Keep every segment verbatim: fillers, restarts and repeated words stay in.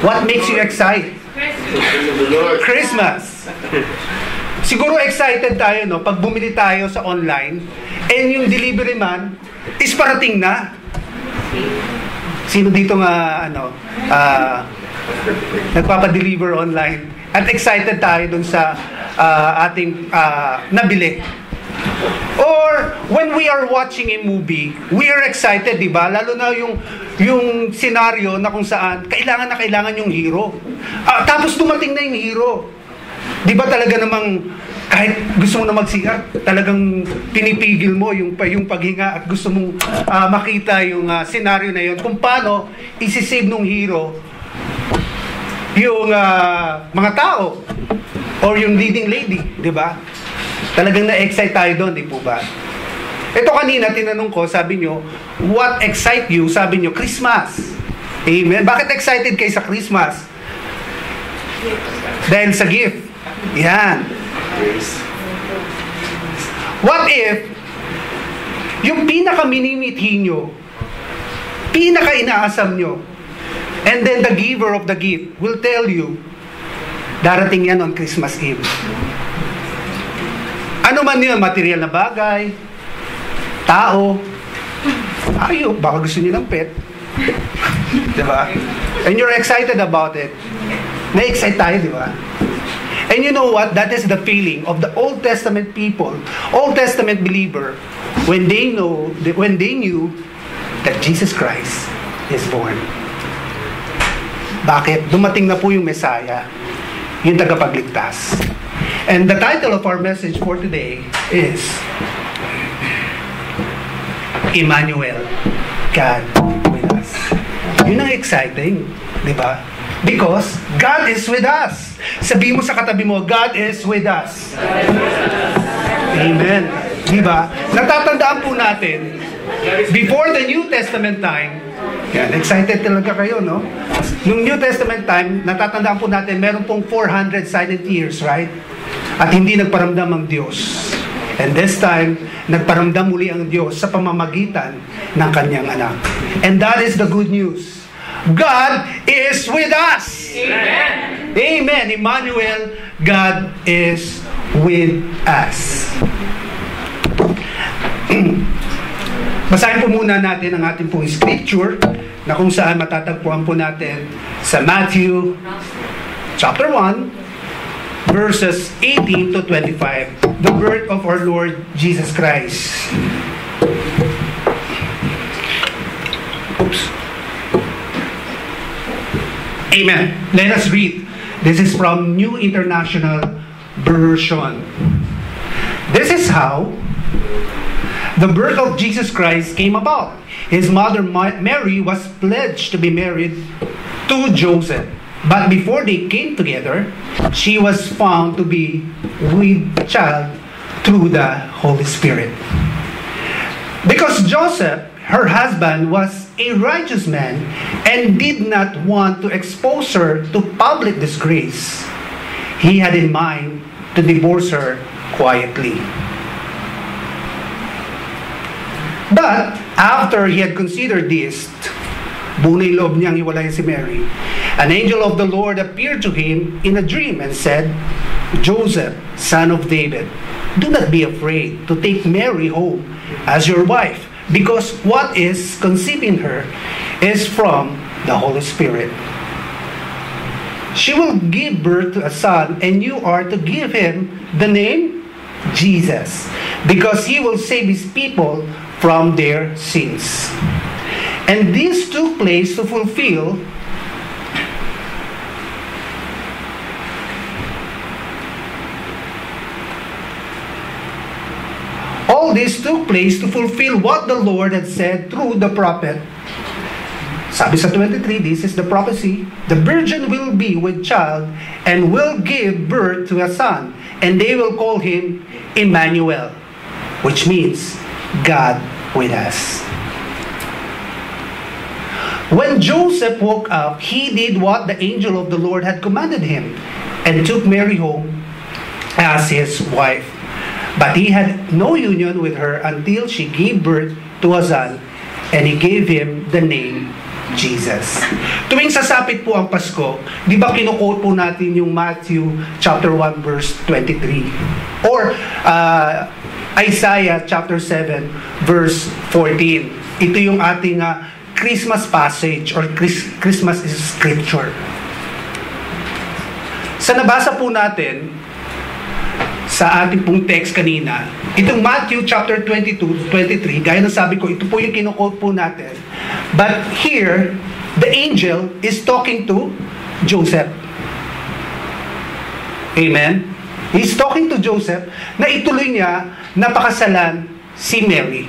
What makes you excited? Christmas. Siguro excited tayo, no? Pag bumili tayo sa online, and yung delivery man is parating na. Sino dito nga, ano, uh, nagpapadeliver online? At excited tayo dun sa uh, ating uh, nabili. Or when we are watching a movie, we are excited, di ba? Lalo na yung yung senaryo na kung saan kailangan na kailangan yung hero. Uh, tapos dumating na yung hero. Di ba talaga namang kahit gusto mo na mag-C R, talagang pinipigil mo yung yung paghinga at gusto mong uh, makita yung uh, senaryo na yun kung paano isi-save nung hero yung uh, mga tao or yung leading lady, di ba? Talagang na-excite tayo doon, di po ba? Ito kanina, tinanong ko, sabi nyo, what excite you? Sabi nyo, Christmas. Amen. Bakit excited kayo sa Christmas? Dahil sa gift. Yan. What if, yung pinaka-minimithi nyo, pinaka-inaasam nyo, and then the giver of the gift will tell you, darating yan on Christmas Eve. Ano man yun, material na bagay, tao, ayop, baka gusto niyo ng pet. Diba? And you're excited about it. Na-excite tayo, diba? And you know what? That is the feeling of the Old Testament people, Old Testament believer, when they know, when they knew that Jesus Christ is born. Bakit? Dumating na po yung Messiah, yung tagapagligtas. And the title of our message for today is Emmanuel, God with us. Yun ang exciting, di ba? Because God is with us. Sabihin mo sa katabi mo, God is with us. Amen. Di ba? Natatandaan po natin, before the New Testament time, yan, excited talaga kayo, no? Nung New Testament time, natatandaan po natin, meron pong four hundred silent years, right? At hindi nagparamdam ang Diyos. And this time, nagparamdam muli ang Diyos sa pamamagitan ng kanyang anak. And that is the good news. God is with us. Amen. Amen. Emmanuel, God is with us. Basahin po muna natin ang ating pong scripture na kung saan matatagpuan po natin sa Matthew chapter one, verses eighteen to twenty-five, the birth of our Lord Jesus Christ. Oops. Amen. Let us read. This is from New International Version. This is how the birth of Jesus Christ came about. His mother Mary was pledged to be married to Joseph. But before they came together, she was found to be with child through the Holy Spirit. Because Joseph, her husband, was a righteous man and did not want to expose her to public disgrace, he had in mind to divorce her quietly. But after he had considered this, bunay loob niyang hiwalayan si Mary, an angel of the Lord appeared to him in a dream and said, Joseph, son of David, do not be afraid to take Mary home as your wife, because what is conceived in her is from the Holy Spirit. She will give birth to a son, and you are to give him the name Jesus, because he will save his people from their sins. And this took place to fulfill all this took place to fulfill what the Lord had said through the prophet. Sabi sa twenty-three, this is the prophecy. The virgin will be with child and will give birth to a son, and they will call him Emmanuel, which means God with us. When Joseph woke up, he did what the angel of the Lord had commanded him and took Mary home as his wife. But he had no union with her until she gave birth to a son, and he gave him the name Jesus. Tuwing sasapit po ang Pasko, di ba kinuquote po natin yung Matthew chapter one verse twenty-three or uh, Isaiah chapter seven verse fourteen. Ito yung ating uh, Christmas passage or Chris, Christmas scripture. Sa nabasa po natin sa ating pong text kanina, itong Matthew chapter twenty-two, twenty-three, gaya ng sabi ko, ito po yung kinuquote po natin. But here, the angel is talking to Joseph. Amen? He's talking to Joseph na ituloy niya na pakasalan si Mary.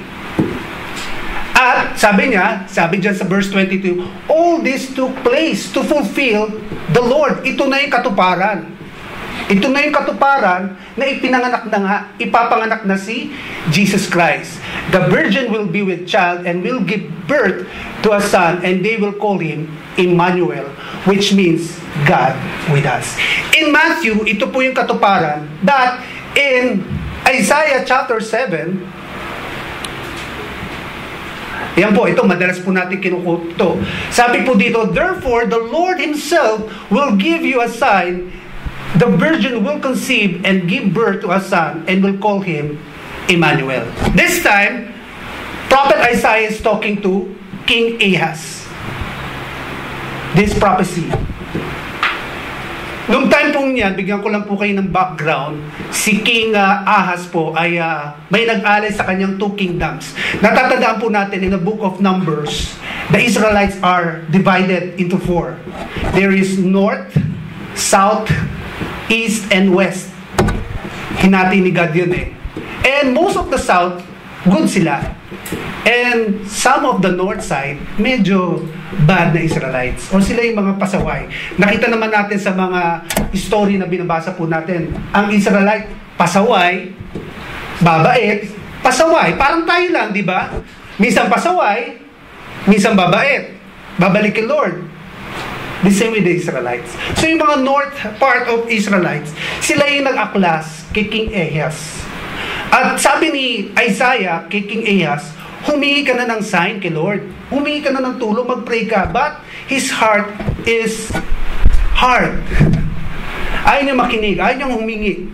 At sabi niya, sabi dyan sa verse twenty-two, all this took place to fulfill the Lord. Ito na yung katuparan. Ito na yung katuparan na ipinanganak na nga, ipapanganak na si Jesus Christ. The virgin will be with child and will give birth to a son, and they will call him Emmanuel, which means God with us. In Matthew, ito po yung katuparan that in Isaiah chapter seven, yan po, ito, madalas po natin kinuquote ito. Sabi po dito, therefore, the Lord Himself will give you a sign. The virgin will conceive and give birth to a son and will call him Emmanuel. This time, Prophet Isaiah is talking to King Ahaz. This prophecy. Noong time pong yan, bigyan ko lang po kayo ng background, si King uh, Ahaz po ay uh, may nag-alay sa kanyang two kingdoms. Natatandaan po natin in the book of Numbers, the Israelites are divided into four. There is north, south, east, and west. Hinati ni God yun eh. And most of the south, good sila. And some of the north side, medyo bad na Israelites. O sila yung mga pasaway. Nakita naman natin sa mga story na binabasa po natin. Ang Israelite, pasaway, babait, pasaway. Parang tayo lang, di ba? Minsan pasaway, minsan babait. Babalik kay Lord. The same with the Israelites. So yung mga north part of Israelites, sila yung nag-aklas kay King Ahaz. At sabi ni Isaiah kay King Ahaz, humingi ka na ng sign kay Lord. Humingi ka na ng tulong, mag-pray ka. But his heart is hard. Ayaw niya makinig, ayaw niya humingi.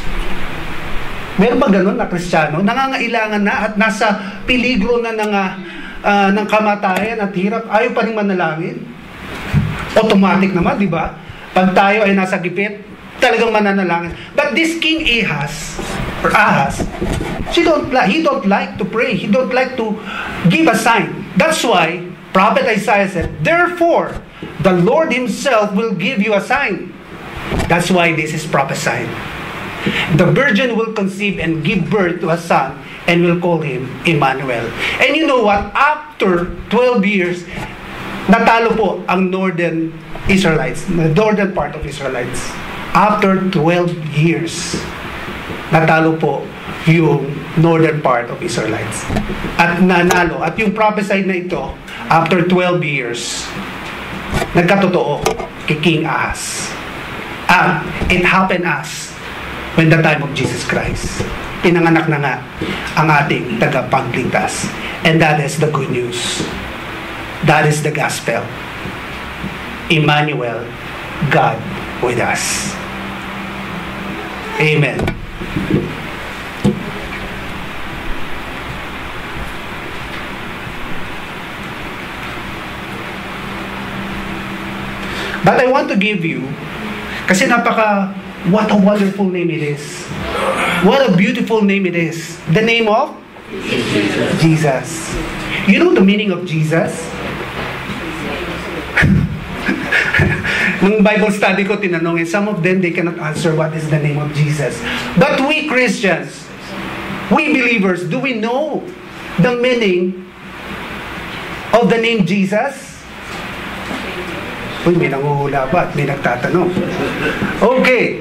Meron ba ganun na Kristiyano? Nangangailangan na at nasa peligro na ng, uh, ng kamatayan at hirap, ayaw pa rin manalangin. Automatic naman, di ba? Pag tayo ay nasa gipit, talagang mananalangin. But this King Ahaz, or Ahaz, she don't like, he don't like to pray. He don't like to give a sign. That's why Prophet Isaiah said, therefore, the Lord Himself will give you a sign. That's why this is prophesied. The virgin will conceive and give birth to a son, and will call him Emmanuel. And you know what? After twelve years, natalo po ang northern Israelites, the northern part of Israelites. After twelve years, natalo po yung northern part of Israelites. At nanalo. At yung prophesied na ito, after twelve years, nagkatotoo kay King Ahaz. At it happened as when the time of Jesus Christ. Pinanganak na nga ang ating tagapagligtas. And that is the good news. That is the gospel. Emmanuel, God with us. Amen. But I want to give you, kasi napaka, what a wonderful name it is. What a beautiful name it is. The name of? Jesus. Jesus. You know the meaning of Jesus? Nung Bible study ko, tinanong, and some of them, they cannot answer what is the name of Jesus. But we Christians, we believers, do we know the meaning of the name Jesus? Uy, may nanguhula pa at may nagtatanong. Okay.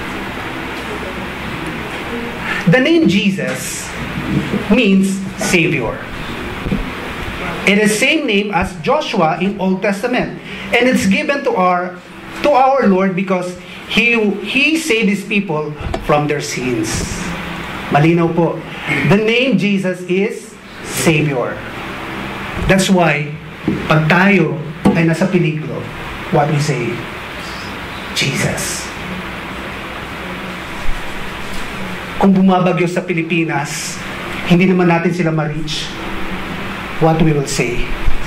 The name Jesus means Savior. It is same name as Joshua in Old Testament. And it's given to our to our Lord because He He saved His people from their sins. Malinaw po. The name Jesus is Savior. That's why pag tayo ay nasa peligro, what we say? Jesus. Kung bumabagyo sa Pilipinas, hindi naman natin sila ma-reach, what we will say?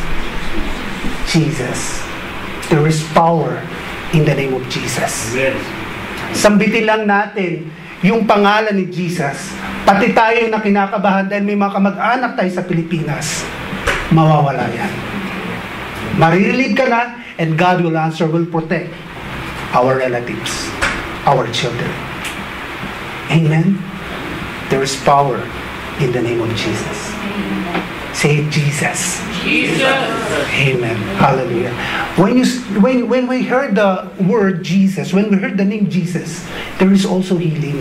Jesus. There is power in the name of Jesus. Amen. Sambitin lang natin yung pangalan ni Jesus. Pati tayo na kinakabahan dahil may mga kamag-anak tayo sa Pilipinas, mawawala yan. Maririlig ka na, and God will answer, will protect our relatives, our children. Amen? There is power in the name of Jesus. Say Jesus. Jesus. Amen. Hallelujah. When you when when we heard the word Jesus, when we heard the name Jesus, there is also healing.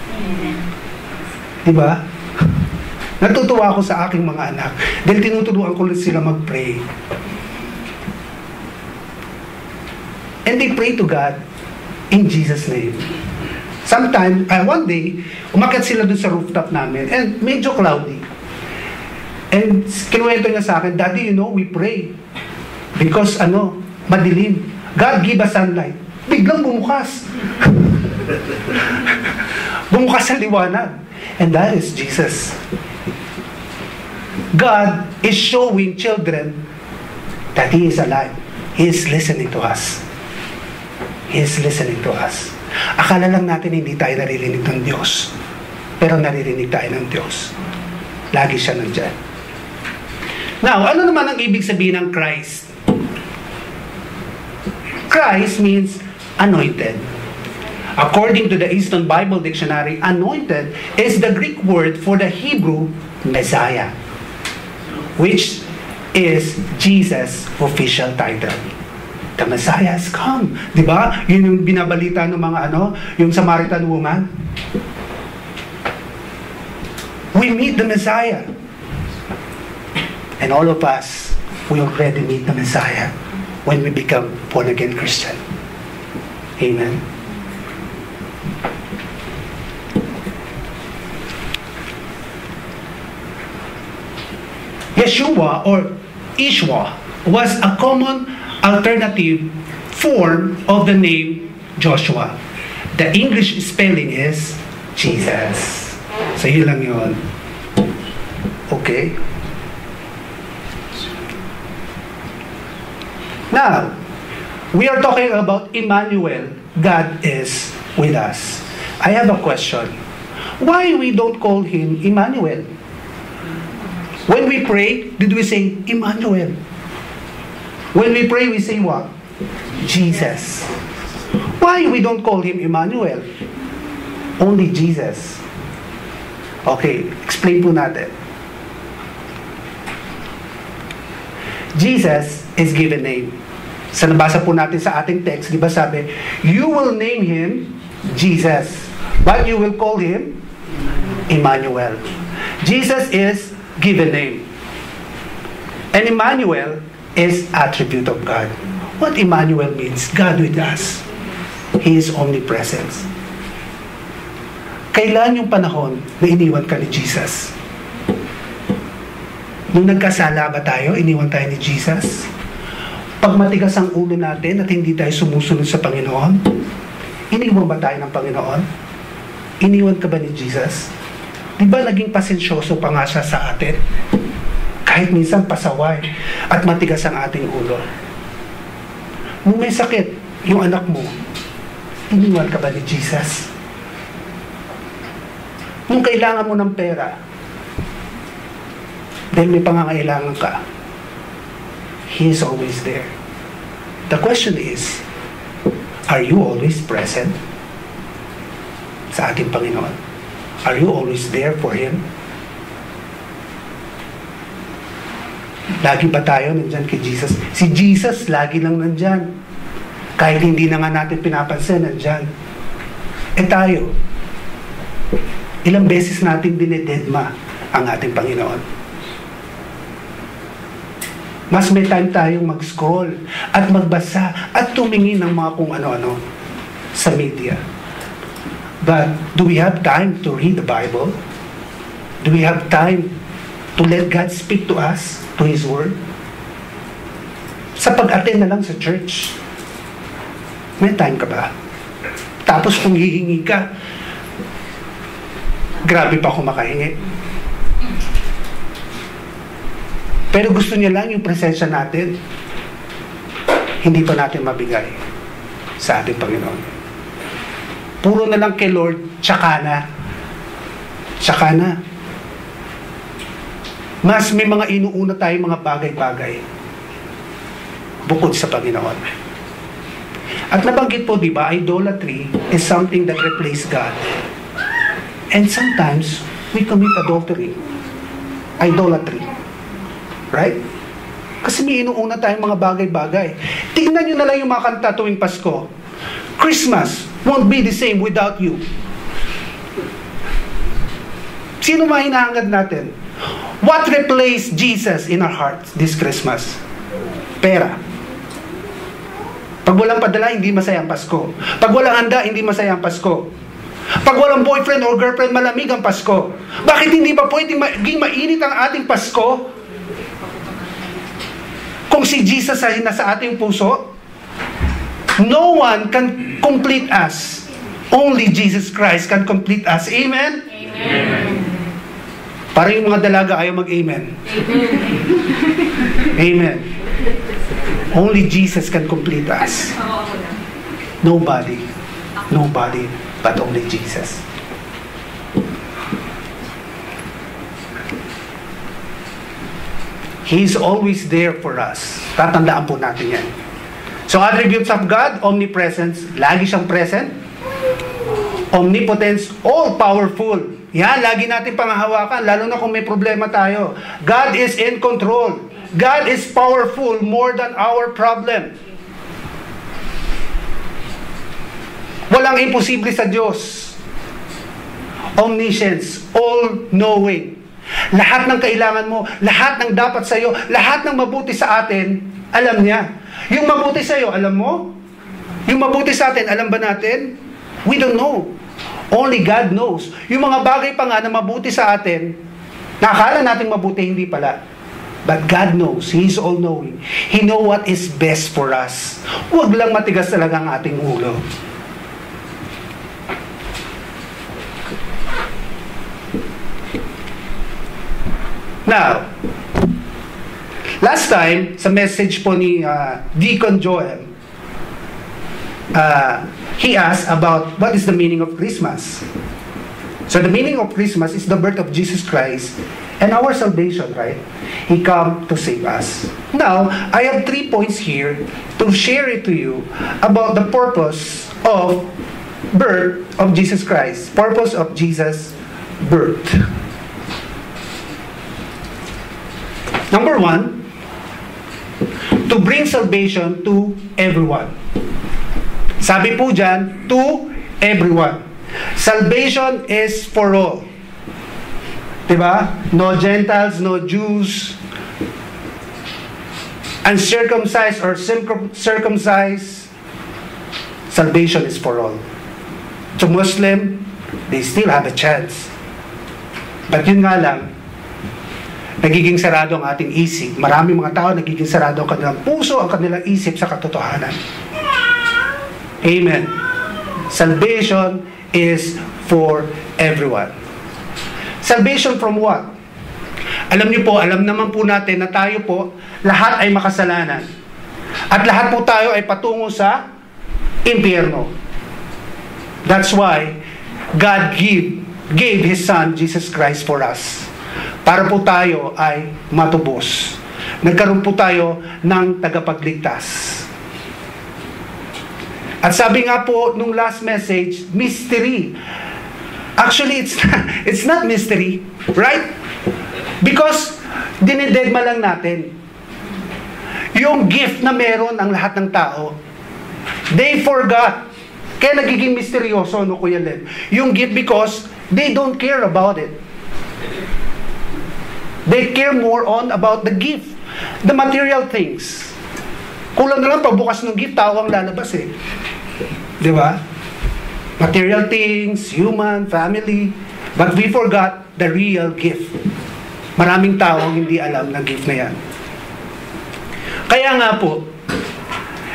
Diba? Natutuwa ako sa aking mga anak dahil tinuturuan ko sila mag-pray. And they pray to God in Jesus' name. Sometime, uh, one day, umakyat sila dun sa rooftop namin and medyo cloudy. And kinuwento niya sa akin, Daddy, you know, we pray. Because, ano, madilim. God give us sunlight. Biglang bumukas. Bumukas ang liwanag. And that is Jesus. God is showing children that He is alive. He is listening to us. He is listening to us. Akala lang natin hindi tayo naririnig ng Diyos. Pero naririnig tayo ng Diyos. Lagi siya nandyan. Now, ano naman ang ibig sabihin ng Christ? Christ means anointed. According to the Eastern Bible Dictionary, anointed is the Greek word for the Hebrew Messiah, which is Jesus' official title. The Messiah has come. Diba? Yun yung binabalita ng mga ano, yung Samaritan woman. We meet the Messiah. And all of us, we already meet the Messiah when we become born-again Christian. Amen. Yeshua or Ishwa was a common alternative form of the name Joshua. The English spelling is Jesus. So yun lang yun. Okay? Now, we are talking about Emmanuel. God is with us. I have a question. Why we don't call Him Emmanuel? When we pray, did we say Emmanuel? When we pray, we say what? Jesus. Why we don't call Him Emmanuel? Only Jesus. Okay, explain po natin. Jesus is given name. Sa nabasa po natin sa ating text, di ba sabi, you will name Him Jesus, but you will call Him Emmanuel. Jesus is given name. And Emmanuel is attribute of God. What Emmanuel means? God with us. He is omnipresent. Kailan yung panahon na iniwan ka ni Jesus? Nung nagkasala ba tayo, iniwan tayo ni Jesus? Pag matigas ang ulo natin at hindi tayo sumusunod sa Panginoon, iniwan ba tayo ng Panginoon? Iniwan ka ba ni Jesus? Di ba naging pasensyoso pa nga siya sa atin? Kahit minsan pasaway at matigas ang ating ulo. Nung may sakit, yung anak mo, iniwan ka ba ni Jesus? Nung kailangan mo ng pera, dahil may pangangailangan ka, He is always there. The question is, are you always present sa ating Panginoon? Are you always there for Him? Lagi ba tayo nandyan kay Jesus? Si Jesus lagi lang nandyan. Kahit hindi na nga natin pinapansin, nandyan. E tayo, ilang beses natin dinededma ang ating Panginoon. Mas may time tayong mag-scroll at magbasa at tumingin ng mga kung ano-ano sa media. But do we have time to read the Bible? Do we have time to let God speak to us, to His Word? sa pag-attend na lang sa church. May time ka ba? Tapos kung hihingi ka, grabe pa ako makahingi. Pero gusto niya lang yung presensya natin, hindi pa natin mabigay sa ating Panginoon. Puro na lang kay Lord, tsaka na. Tsaka na. Mas may mga inuuna tayong mga bagay-bagay bukod sa Panginoon. At nabanggit po, di ba, idolatry is something that replaces God. And sometimes, we commit adultery. Idolatry. Right? Kasi may inuuna tayong mga bagay-bagay. Tingnan nyo na lang yung mga kanta tuwing Pasko. Christmas won't be the same without you. Sino mga hinahangad natin? What replaced Jesus in our hearts this Christmas? Pera. Pag walang padala, hindi masaya ang Pasko. Pag walang handa, hindi masaya ang Pasko. Pag walang boyfriend or girlfriend, malamig ang Pasko. Bakit hindi ba pwedeng maging mainit ang ating Pasko? Kung si Jesus ay nasa ating puso, no one can complete us. Only Jesus Christ can complete us. Amen? Amen. Para yung mga dalaga ayaw mag-amen. Amen. Amen. Only Jesus can complete us. Nobody. Nobody but only Jesus. He's always there for us. Tatandaan po natin yan. So, attributes of God, omnipresence, lagi siyang present. Omnipotence, all-powerful. Yan, lagi natin pangahawakan, lalo na kung may problema tayo. God is in control. God is powerful more than our problem. Walang imposible sa Diyos. Omniscience, all-knowing. Lahat ng kailangan mo, lahat ng dapat sa iyo, lahat ng mabuti sa atin, alam niya. Yung mabuti sa iyo, alam mo? Yung mabuti sa atin, alam ba natin? We don't know. Only God knows. Yung mga bagay pa nga na mabuti sa atin, nakakala natin mabuti, hindi pala. But God knows. He is all-knowing. He knows what is best for us. Huwag lang matigas talaga ang ating ulo. Now, last time, sa message po ni uh, Deacon Joel, uh, he asked about what is the meaning of Christmas. So the meaning of Christmas is the birth of Jesus Christ and our salvation, right? He came to save us. Now, I have three points here to share it to you about the purpose of birth of Jesus Christ. Purpose of Jesus' birth. Number one, to bring salvation to everyone. Sabi po dyan, to everyone. Salvation is for all. Diba? No Gentiles, no Jews, uncircumcised or circumcised. Salvation is for all. To Muslim, they still have a chance. But yun nga lang, nagiging sarado ang ating isip. Maraming mga tao nagiging sarado ang kanilang puso, ang kanilang isip sa katotohanan. Amen. Salvation is for everyone. Salvation from what? Alam niyo po, alam naman po natin na tayo po, lahat ay makasalanan. At lahat po tayo ay patungo sa impyerno. That's why God gave, gave His Son, Jesus Christ, for us. Para po tayo ay matubos. Nagkaroon po tayo ng tagapagligtas. At sabi nga po nung last message, mystery. Actually, it's not, it's not mystery, right? Because dinededma lang natin. Yung gift na meron ang lahat ng tao, they forgot. Kaya nagiging misteryoso, no, Kuya Len? Yung gift because they don't care about it. They care more on about the gift. The material things. Kulang na lang pagbukas ng gift, tao ang lalabas eh. Di ba? Material things, human, family. But we forgot the real gift. Maraming tao ang hindi alam na gift na yan. Kaya nga po,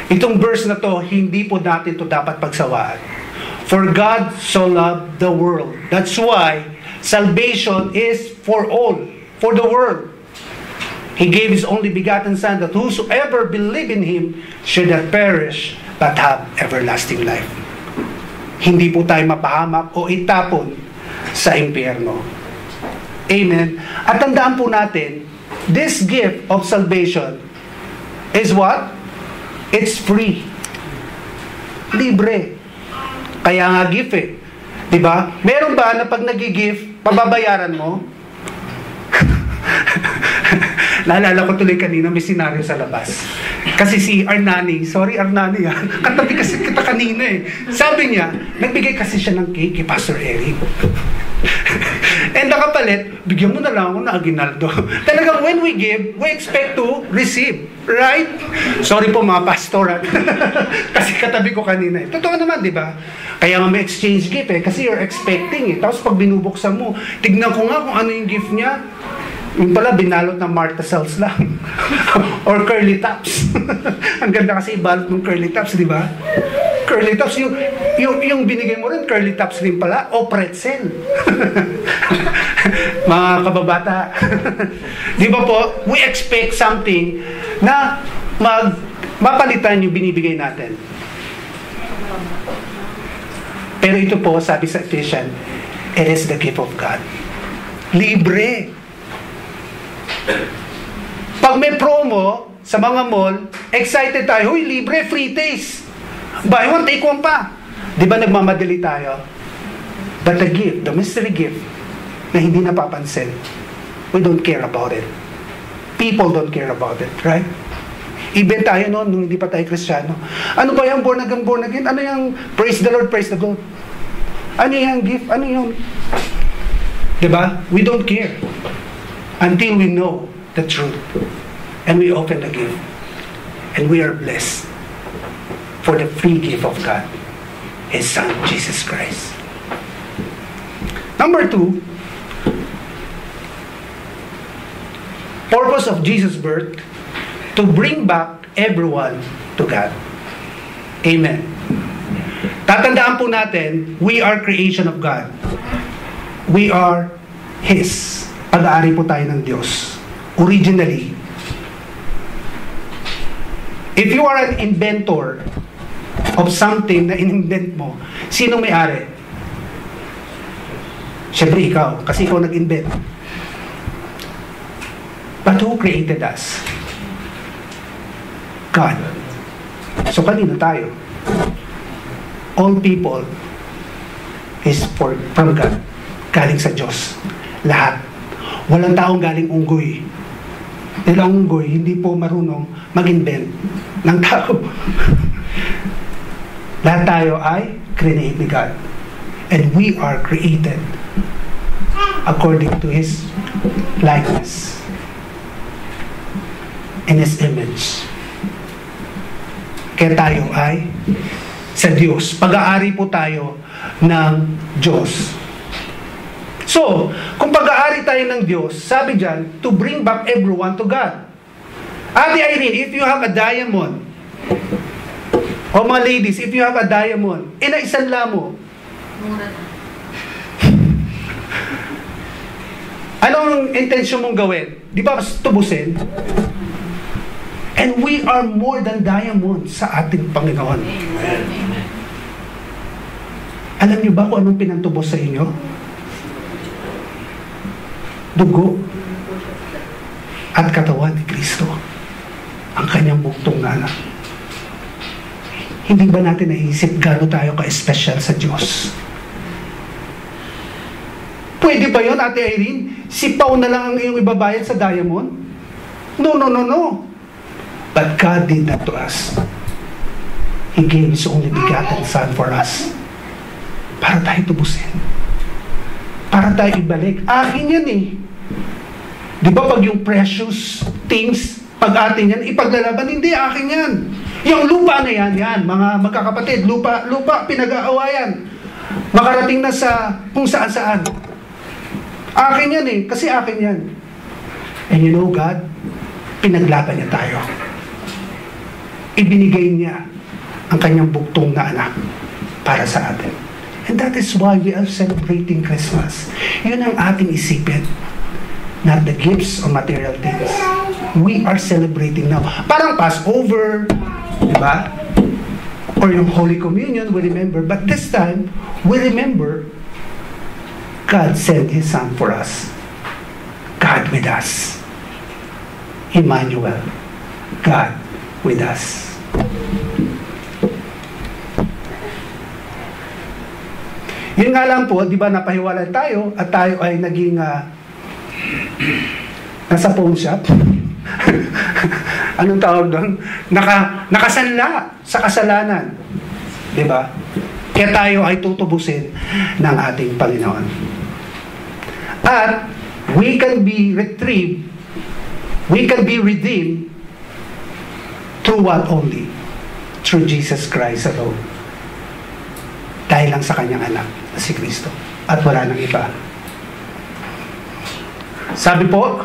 Itong verse na to, hindi po natin to dapat pagsawaan. For God so loved the world. That's why salvation is for all, for the world. He gave His only begotten Son, that whosoever believe in Him should not perish, but have everlasting life. Hindi po tayo mapahamak o itapon sa impyerno. Amen. At tandaan po natin, this gift of salvation is what? It's free. Libre. Kaya nga gift eh. Diba? Meron ba na pag nag-gift, pababayaran mo? Naalala ko tuloy kanina, may senaryo sa labas. Kasi si Arnani, sorry Arnani ha, katabi kasi kita kanina eh. Sabi niya, nagbigay kasi siya ng cake kay Pastor Eric. And nakapalit, bigyan mo na lang ako ng aginaldo. Talagang when we give, we expect to receive. Right? Sorry po mga pastor. Kasi katabi ko kanina eh. Totoo naman, di ba? Kaya nga may exchange gift eh. Kasi you're expecting eh. Tapos pag binubuksan mo, tignan ko nga kung ano yung gift niya. Yung pala, binalot ng Martha cells lang. Or curly tops. Ang ganda kasi ibalot ng curly tops, di ba? Curly tops, yung, yung, yung binigay mo rin, curly tops rin pala, o pretzel. Mga kababata. Di ba po, we expect something na mag, mapalitan yung binibigay natin. Pero ito po, sabi sa Ephesians, it is the gift of God. Libre. Pag may promo sa mga mall, excited tayo, huy, libre, free taste. Buy one, take one pa. Di ba nagmamadali tayo? But the gift, the mystery gift, na hindi napapansin, we don't care about it. People don't care about it, right? Even tayo noon, nung hindi pa tayo Kristiyano. Ano ba yung born again, born again? Ano yung praise the Lord, praise the Lord? Ano yung gift? Ano yung... Diba? We don't care. Until we know the truth. And we open the gift. And we are blessed for the free gift of God, His Son, Jesus Christ. Number two, purpose of Jesus' birth, to bring back everyone to God. Amen. Tatandaan po natin, we are creation of God. We are His. Pag-aari po tayo ng Diyos. Originally. If you are an inventor of something na in-invent mo, sino may-ari? Siyempre ikaw, kasi ikaw nag-invent. But who created us? God. So kanino tayo? All people is for, from God. Galing sa Diyos. Lahat. Walang taong galing unggoy. Dahil ang unggoy, hindi po marunong mag-invent ng tao. Lahat tayo ay created ni God. And we are created according to His likeness. In His image. Kaya tayo ay sa Diyos. Pag-aari po tayo ng Diyos. So, kung pag-aari tayo ng Diyos, sabi dyan, to bring back everyone to God. Ate Irene, if you have a diamond, o mga ladies, if you have a diamond, eh naisanla mo. Anong intensyon mong gawin? Di ba tubusin? And we are more than diamonds sa ating Panginoon. Amen. Alam niyo ba kung anong pinantubos sa inyo? Dugo at katawan ni Kristo, ang kanyang buktong na anak. Hindi ba natin naisip gano'n tayo ka-special sa Diyos? Pwede ba yun, Ate Irene? Si Pao na lang ang iyong ibabayad sa diamond? No, no, no, no. But God did that to us. He gave His only begotten Son for us. Para tayo tubusin. Para tayo ibalik. Akin yan eh. Di ba pag yung precious things, pag atin yan, ipaglalaban, hindi, akin yan. Yung lupa na yan, yan, mga magkakapatid, lupa, lupa, pinag-aawayan. Makarating na sa kung saan-saan. Akin yan eh, kasi akin yan. And you know, God, pinaglaban niya tayo. ibinigay niya ang kanyang buktong na anak para sa atin. And that is why we are celebrating Christmas. Yun ang ating isipin. Not the gifts or material things. We are celebrating now. Parang Passover, di ba? Or yung Holy Communion, we remember. But this time, we remember God sent His Son for us. God with us. Emmanuel. God with us. Yun nga lang po, di ba, napahiwalay tayo at tayo ay naging uh, nasa pawn shop. Anong tawag doon? Naka, nakasanla sa kasalanan. Di ba? Kaya tayo ay tutubusin ng ating Panginoon. At we can be retrieved, we can be redeemed through what only? Through Jesus Christ alone. Dahil lang sa kanyang anak, si Kristo. At wala nang iba. Sabi po,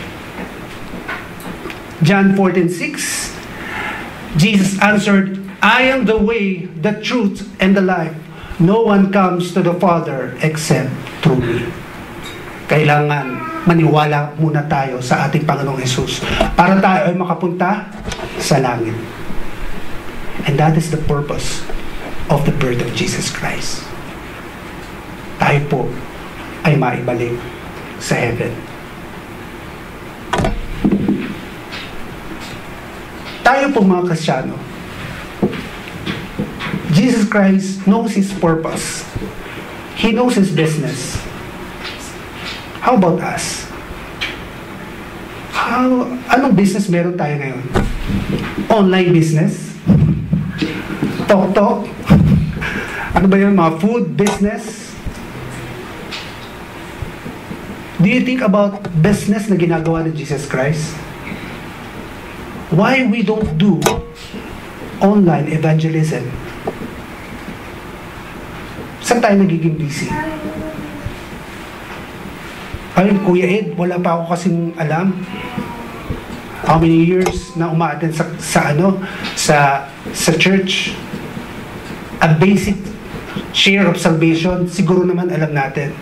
John fourteen six, Jesus answered, I am the way, the truth, and the life. No one comes to the Father except through me. Kailangan maniwala muna tayo sa ating Panginoong Jesus para tayo ay makapunta sa langit. And that is the purpose of the birth of Jesus Christ. Tayo po ay maibalik sa heaven. Tayo po mga Kristiyano, Jesus Christ knows His purpose. He knows His business. How about us? How, anong business meron tayo ngayon? Online business? Tok-tok? Ano ba yun? Mga food business? Do you think about business na ginagawa ni Jesus Christ? Why we don't do online evangelism? Saan tayo nagiging busy? Ay, Kuya Ed, wala pa ako kasing alam how many years na umaattend sa, sa ano, sa sa church. A basic share of salvation, siguro naman alam natin.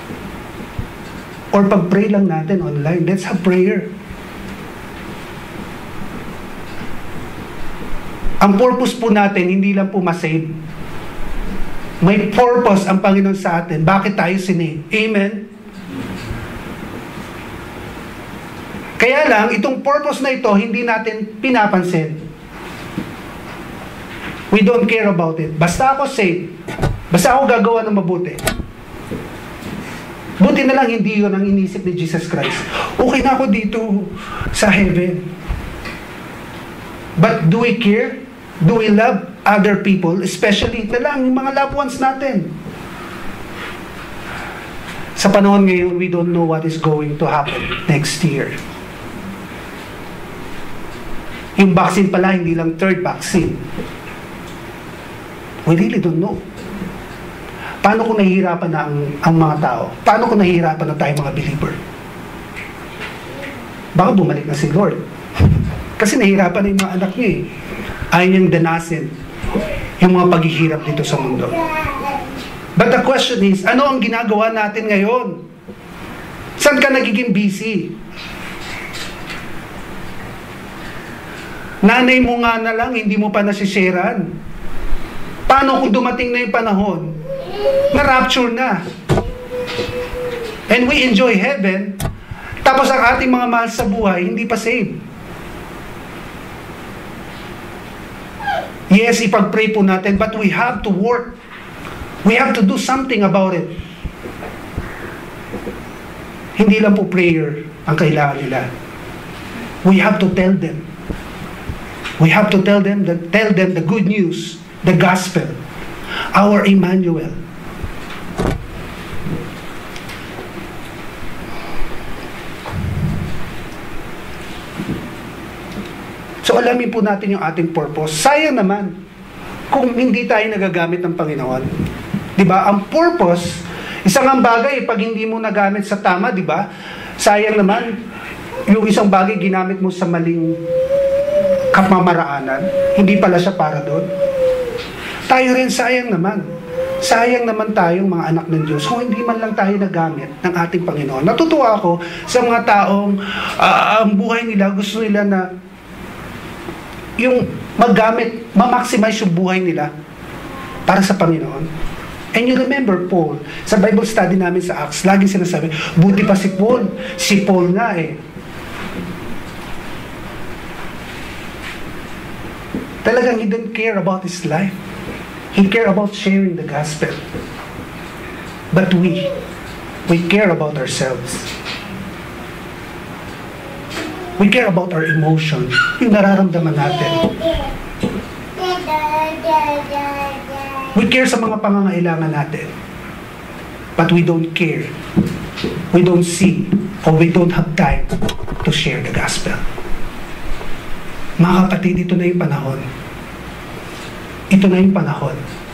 Or pag-pray lang natin online, let's have prayer. Ang purpose po natin, hindi lang po masave. May purpose ang Panginoon sa atin. Bakit tayo sinave? Amen? Kaya lang, itong purpose na ito, hindi natin pinapansin. We don't care about it. Basta ako saved. Basta ako gagawa ng mabuti. Buti na lang hindi yun ang inisip ni Jesus Christ. Okay na ako dito sa heaven. But do we care? Do we love other people? Especially na lang yung mga loved ones natin. Sa panahon ngayon, we don't know what is going to happen next year. Yung vaccine pala, hindi lang third vaccine. We really don't know. Paano kung nahihirapan na ang, ang mga tao? Paano kung nahihirapan na tayo mga believer? Baka bumalik na si Lord. Kasi nahihirapan na yung mga anak niya eh. Ayaw niyang danasin yung mga paghihirap dito sa mundo. But the question is, ano ang ginagawa natin ngayon? Saan ka nagiging busy? Nanay mo nga na lang, hindi mo pa nasisharean. Paano kung dumating na yung panahon na rapture na? And we enjoy heaven, tapos ang ating mga mahal sa buhay, hindi pa saved. Yes, ipag-pray po natin, but we have to work. We have to do something about it. Hindi lang po prayer ang kailangan nila. We have to tell them. We have to tell them the, tell them the good news, the gospel, our Emmanuel. So alamin po natin yung ating purpose. Sayang naman kung hindi tayo nagagamit ng Panginoon. 'Di ba? Ang purpose, isang ang bagay pag hindi mo nagamit sa tama, 'di ba? Sayang naman yung isang bagay ginamit mo sa maling kamamaraanan, hindi pala siya para doon. Tayo rin, sayang naman. Sayang naman tayong mga anak ng Diyos kung hindi man lang tayo nagamit ng ating Panginoon. Natutuwa ako sa mga taong uh, ang buhay nila, gusto nila na yung maggamit, ma-maximize yung buhay nila para sa Panginoon. And you remember Paul, sa Bible study namin sa Acts, laging sinasabi, buti pa si Paul. Si Paul nga eh. Talagang he didn't care about his life. He cared about sharing the gospel. But we, we care about ourselves. We care about our emotion, yung nararamdaman natin. We care sa mga pangangailangan natin. But we don't care. We don't see, or we don't have time to share the gospel. Mga kapatid, ito na yung panahon. Ito na yung panahon.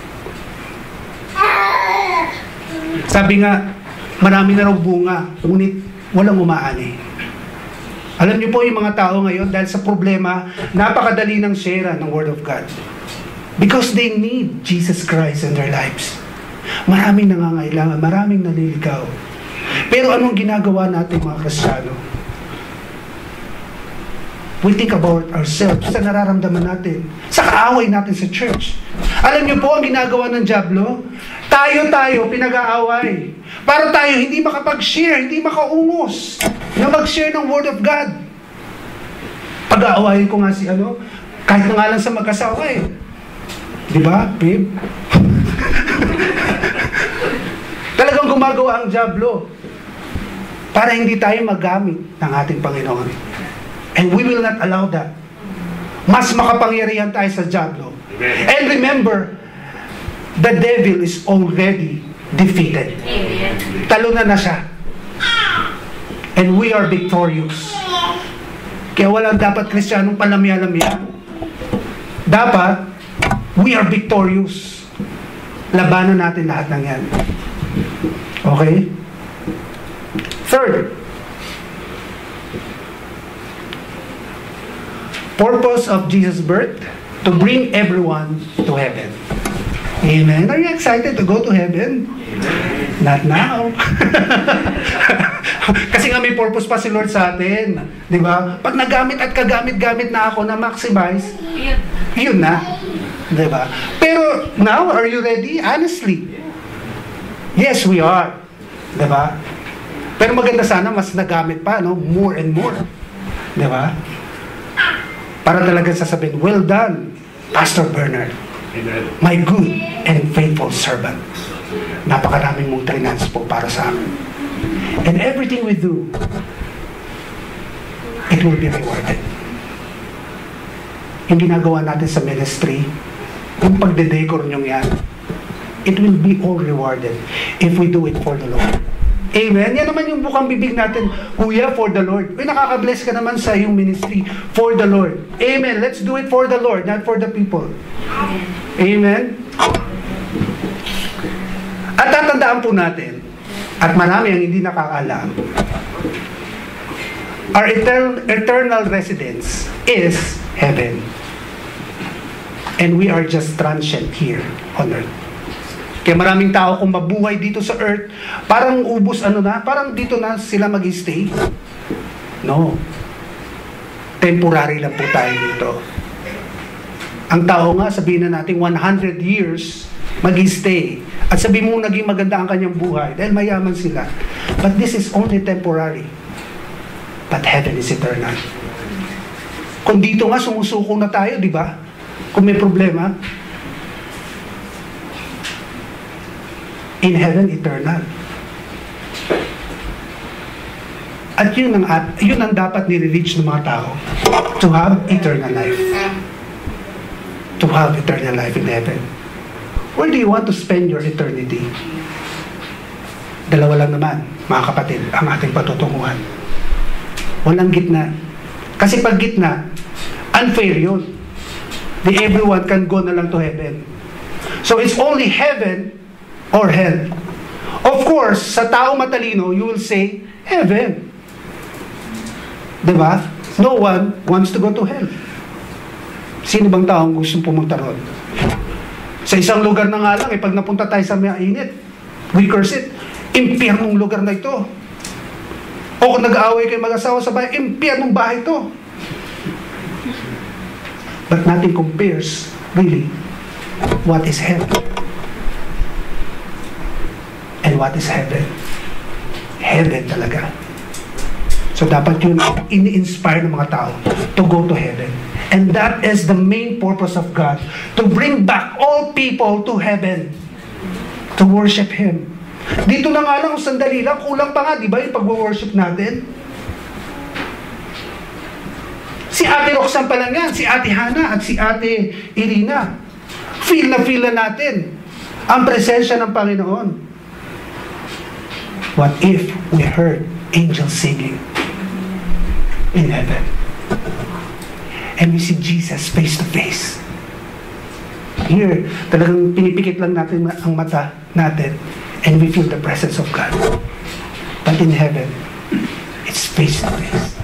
Sabi nga, marami na raw bunga, ngunit walang umaani. Alam niyo po yung mga tao ngayon, dahil sa problema, napakadali ng share ng Word of God. Because they need Jesus Christ in their lives. Maraming nangangailangan, maraming naliligaw. Pero anong ginagawa natin mga Kristiyano? We think about ourselves sa nararamdaman natin, sa kaaway natin sa church. Alam niyo po ang ginagawa ng dyablo? Tayo-tayo pinag-aaway. Para tayo hindi makapag-share, hindi makaungos na mag-share ng Word of God. Pag-aawayin ko nga si ano, kahit na nga lang sa mag-asawa eh. Di ba, babe? Talagang gumagawa ang dyablo para hindi tayo magamit ng ating Panginoon. And we will not allow that. Mas makapangyarihan tayo sa dyablo. And remember, the devil is already defeated. Talunan na siya. And we are victorious. Kaya walang dapat Kristiyanong palamya-lamya. Dapat, we are victorious. Labanan natin lahat ng yan. Okay? Third, purpose of Jesus' birth, to bring everyone to heaven. Amen. Are you excited to go to heaven? Amen. Not now. Kasi nga may purpose pa si Lord sa atin. Di ba? Pag nagamit at kagamit-gamit na ako na maximize, yun na. Di ba? Pero now, are you ready? Honestly. Yes, we are. Di ba? Pero maganda sana mas nagamit pa, no? More and more. Di ba? Para talaga sasabihin, well done, Pastor Bernard. Amen. My good and faithful servant. Napakaraming mong trinans po para sa amin. And everything we do, it will be rewarded. Yung ginagawa natin sa ministry, yung pagdedecor nyo yan, it will be all rewarded if we do it for the Lord. Amen? Yan naman yung bukang bibig natin, Kuya, for the Lord. Uy, nakaka-bless ka naman sa iyong ministry for the Lord. Amen. Let's do it for the Lord, not for the people. Amen? At tatandaan po natin, at marami ang hindi nakakaalam, our eternal, eternal residence is heaven. And we are just transient here on earth. Kaya maraming tao kung mabuhay dito sa earth, parang ubos ano na, parang dito na sila mag-stay. No. Temporary lang po tayo dito. Ang tao nga, sabihin na natin one hundred years mag-stay. At sabihin mo naging maganda ang kanyang buhay dahil mayaman sila. But this is only temporary. But heaven is eternal. Kung dito nga sumusuko na tayo, di ba? Kung may problema, in heaven, eternal. At yun ang, at yun ang dapat nire-reach ng mga tao. To have eternal life. To have eternal life in heaven. Where do you want to spend your eternity? Dalawa lang naman, mga kapatid, ang ating patutunguhan. Walang gitna. Kasi pag gitna, unfair yun. The everyone can go na lang to heaven. So it's only heaven or hell. Of course, sa tao matalino, you will say, heaven. Diba? No one wants to go to hell. Sino bang taong gusto pumunta ron? Sa isang lugar na nga lang, eh, pag napunta tayo sa mainit, we curse it. Impyernong lugar na ito. O kung nag-aaway kayo mag-asawa sa bahay, impyernong bahay ito. But nothing compares, really, what is heaven and what is heaven. Heaven talaga. So dapat yun ini-inspire ng mga tao to go to heaven. And that is the main purpose of God, to bring back all people to heaven, to worship Him. Dito na nga lang, sandali lang, kulang pa nga, di ba, yung pag-worship natin? Si Ate Roxanne pa lang yan, si Ate Hana at si Ate Irina. Feel na feel na natin ang presensya ng Panginoon. What if we heard angels singing in heaven? And we see Jesus face to face. Here, talagang pinipikit lang natin ang mata natin and we feel the presence of God. But in heaven, it's face to face.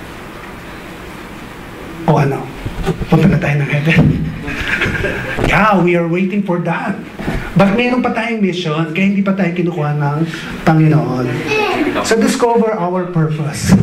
O ano? Punta na tayo ng heaven. Yeah, we are waiting for that. But meron pa tayong mission, kaya hindi pa tayo kinukuha ng Panginoon. So discover our purpose.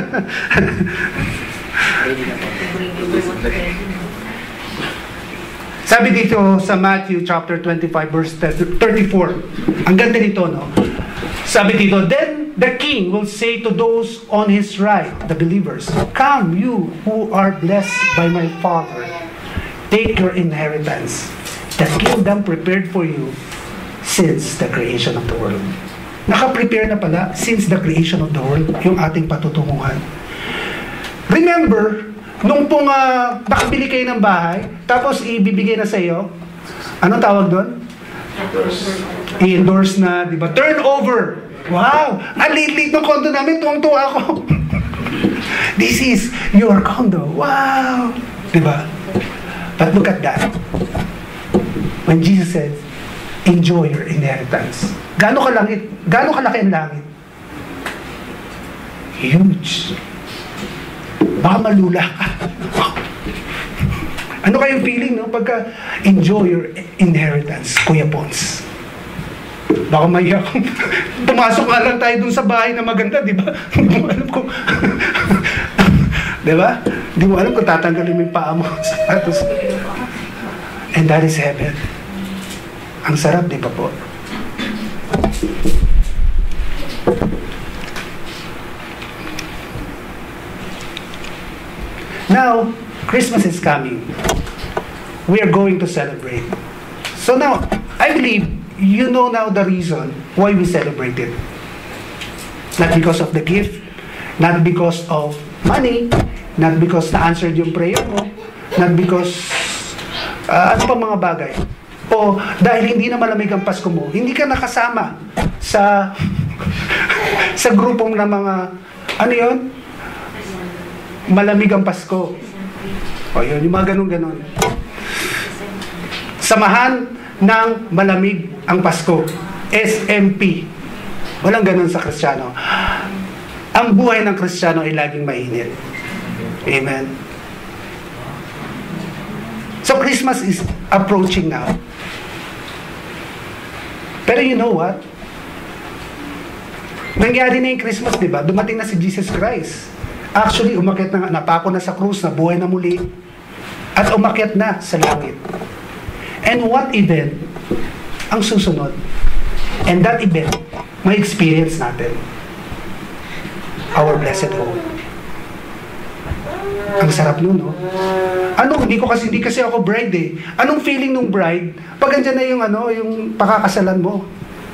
Sabi dito sa Matthew chapter twenty-five verse thirty-four. Ang ganda nito, no? Sabi dito, then the king will say to those on his right, the believers, come, you who are blessed by my Father, take your inheritance, the kingdom prepared for you since the creation of the world. Naka-prepare na pala since the creation of the world yung ating patutunguhan. Remember, nung pong uh, nakabili kayo ng bahay, tapos ibibigay na sa iyo, anong tawag doon? I-endorse na, di ba? Turnover. Wow! Ang liit-liit ng condo namin, tuwang-tuwa ako. This is your condo. Wow! Di ba? But look at that. When Jesus said, enjoy your inheritance. Gaano kalangit? Gaano kalaki ang langit? Huge. Baka malula ka. Ano kayong feeling, no? Pagka enjoy your inheritance, Kuya Pons. Baka maiyak. Pumasok nga lang tayo dun sa bahay na maganda, di ba? Hindi mo alam kung... di ba? Hindi mo alam kung tatanggalin mo yung paa mo sa sapatos. And that is heaven. Ang sarap, di ba po? Now, Christmas is coming. We are going to celebrate. So now, I believe you know now the reason why we celebrate it. Not because of the gift, not because of money, not because na-answered yung prayer mo, not because uh, ano pa mga bagay. O dahil hindi na malamig ang Pasko mo, hindi ka nakasama sa sa grupong na mga ano yun? Malamig ang Pasko. O yun, yung mga ganun-ganun. Samahan ng malamig ang Pasko. S M P. Walang ganun sa Kristiyano. Ang buhay ng Kristiyano ay laging mainit. Amen. So Christmas is approaching now. Pero you know what? Nangyari na yung Christmas, di ba? Dumating na si Jesus Christ. Actually, umakyat na, napako na sa krus, na buhay na muli, at umakyat na sa langit. And what event ang susunod? And that event, may experience natin. Our blessed hope. Ang sarap nun, no? Ano, hindi ko kasi, hindi kasi ako bride eh. Anong feeling nung bride? Pag andyan na yung, ano, yung pakakasalan mo.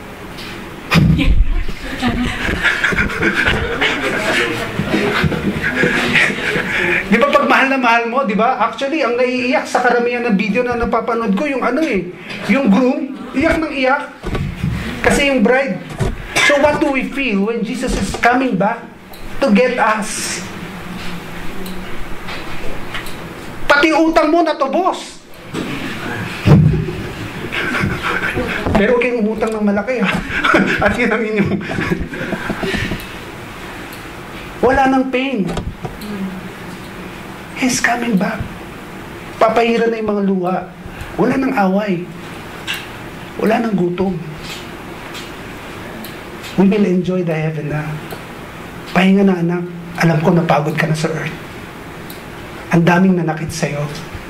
Di ba pag mahal na mahal mo, di ba? Actually, ang naiiyak sa karamihan ng video na napapanood ko, yung ano eh, yung groom, iyak ng iyak. Kasi yung bride. So what do we feel when Jesus is coming back to get us? Pati utang mo natubos. Pero huwag kayong umutang ng malaki, ha? At yun ang inyong... Wala nang pain. He's coming back. Papahiran na yung mga luha. Wala nang away. Wala nang gutom. We will enjoy the heaven na. Pahinga na anak. Alam ko napagod ka na sa earth. Ang daming nanakit sa'yo.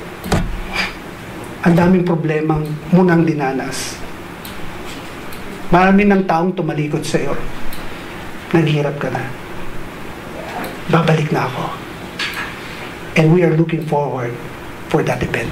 Ang daming problemang munang dinanas. Marami ng taong tumalikod sa'yo. Naghirap ka na. Babalik na ako. And we are looking forward for that event.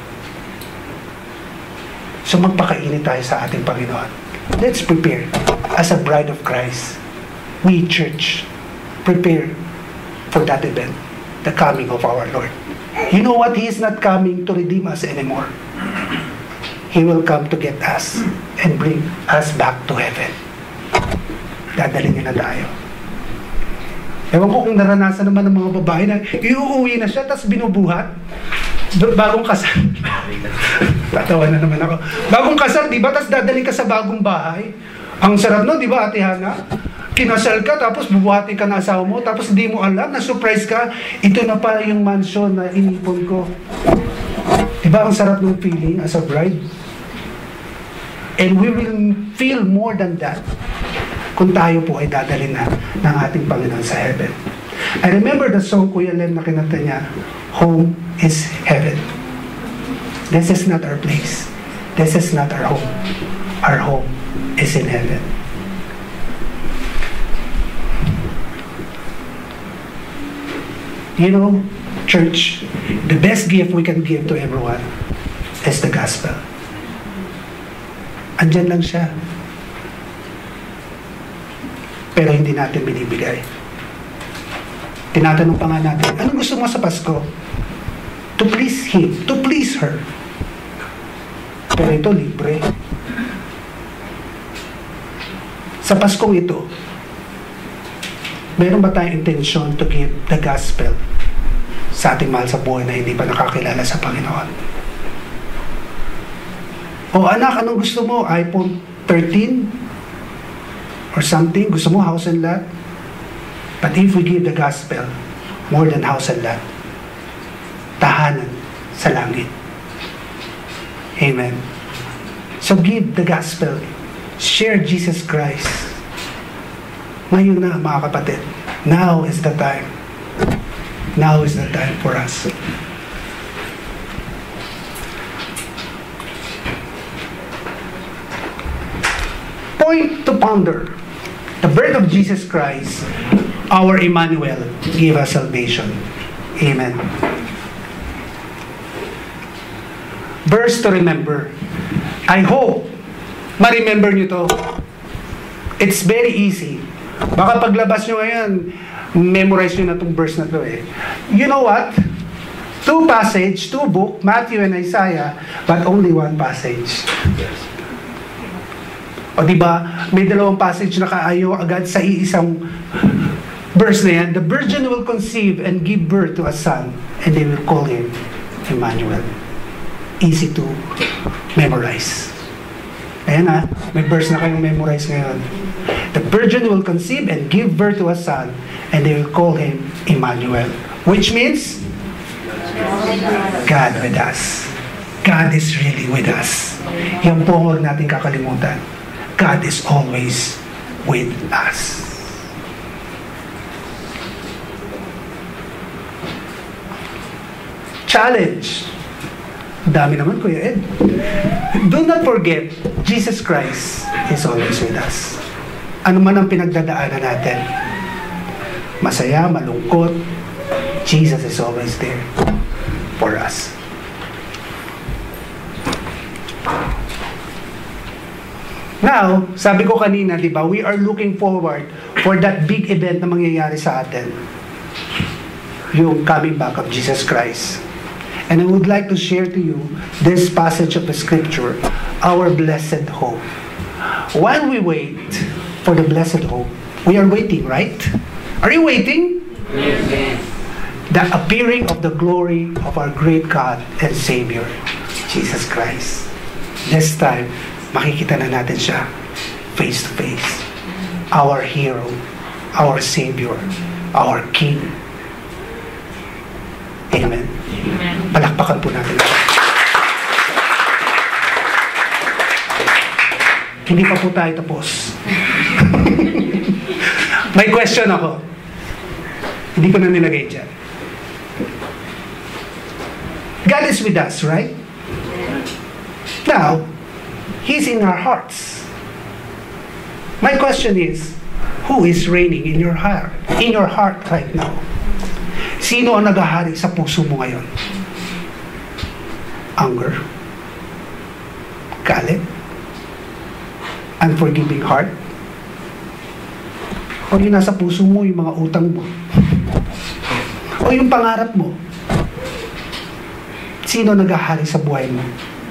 So magpakainit tayo sa ating Panginoon. Let's prepare as a bride of Christ. We, church, prepare for that event, the coming of our Lord. You know what? He is not coming to redeem us anymore. He will come to get us and bring us back to heaven. Dadalhin niya na tayo. Ewan ko kung naranasan naman ng mga babae na iuuwi na siya, tapos binubuhat. Bagong kasal. Tatawa na naman ako. Bagong kasal, di ba? Tapos dadalhin ka sa bagong bahay. Ang sarap no, di ba, Ate Hana? Kinasal ka, tapos bubuhatin ka na asawa mo, tapos di mo alam, na-surprise ka, ito na pala yung mansion na inipon ko. Di ba ang sarap ng feeling as a bride? And we will feel more than that kung tayo po ay dadalhin na ng ating Panginoon sa heaven. I remember the song Kuya Lem na kinanta niya, Home is Heaven. This is not our place. This is not our home. Our home is in heaven. You know, church, the best gift we can give to everyone is the gospel. Andyan lang siya. Pero hindi natin binibigay. Tinatanong pa nga natin, anong gusto mo sa Pasko? To please Him, to please her. Pero ito, libre. Sa Paskong ito, meron ba tayong intensyon to give the gospel sa ating mahal sa buhay na hindi pa nakakilala sa Panginoon? O anak, anong gusto mo? iPhone thirteen? Or something? Gusto mo house and lot? But if we give the gospel, more than house and lot, tahanan sa langit. Amen. So give the gospel. Share Jesus Christ. Ngayon na, mga kapatid. Now is the time. Now is the time for us. Point to ponder. The birth of Jesus Christ, our Emmanuel, gave us salvation. Amen. Verse to remember. I hope ma-remember nyo to. It's very easy. Baka paglabas nyo ngayon, memorize nyo na itong verse na to eh. You know what? Two passage, two book, Matthew and Isaiah, but only one passage. O diba, may dalawang passage na kaayo agad sa iisang verse na yan. The virgin will conceive and give birth to a son, and they will call him Emmanuel. Easy to memorize. Ayan ha, may verse na kayong memorize ngayon. The virgin will conceive and give birth to a son, and they will call him Emmanuel. Which means, God with us. God is really with us. Yan po huwag natin kakalimutan. God is always with us. Challenge. Dami naman, Kuya Ed. Do not forget, Jesus Christ is always with us. Ano man ang pinagdadaanan natin, masaya, malungkot, Jesus is always there for us. Now, sabi ko kanina, di ba, we are looking forward for that big event na mangyayari sa atin. Yung coming back of Jesus Christ. And I would like to share to you this passage of the scripture, our blessed hope. While we wait for the blessed hope, we are waiting, right? Are you waiting? Yes. The appearing of the glory of our great God and Savior, Jesus Christ. This time, makikita na natin siya face to face. Our hero, our Savior, our King. Amen. Amen. Palakpakan Palakpakan po natin. Hindi pa po tayo tapos. May question ako. Hindi ko na nilagay dyan. God is with us, right? Now, He's in our hearts. My question is, who is reigning in your heart? In your heart right now? Sino ang naghahari sa puso mo ngayon? Anger? Galit? Unforgiving heart? O yung nasa puso mo, yung mga utang mo? O yung pangarap mo? Sino naghahari sa buhay mo?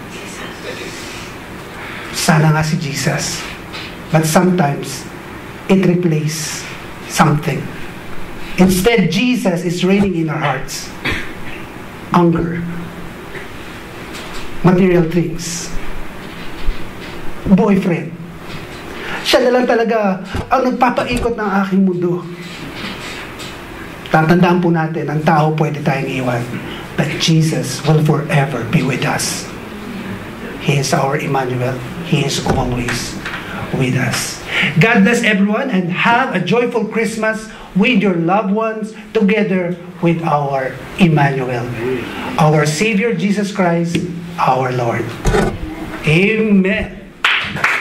Sana nga si Jesus. But sometimes, it replaces something. Instead, Jesus is reigning in our hearts. Anger. Material things. Boyfriend. Siya na lang talaga ang nagpapaikot ng aking mundo. Tatandaan po natin, ang tao pwede tayong iwan. But Jesus will forever be with us. He is our Emmanuel. He is always with us. God bless everyone and have a joyful Christmas with your loved ones together with our Emmanuel. Our Savior Jesus Christ, our Lord. Amen.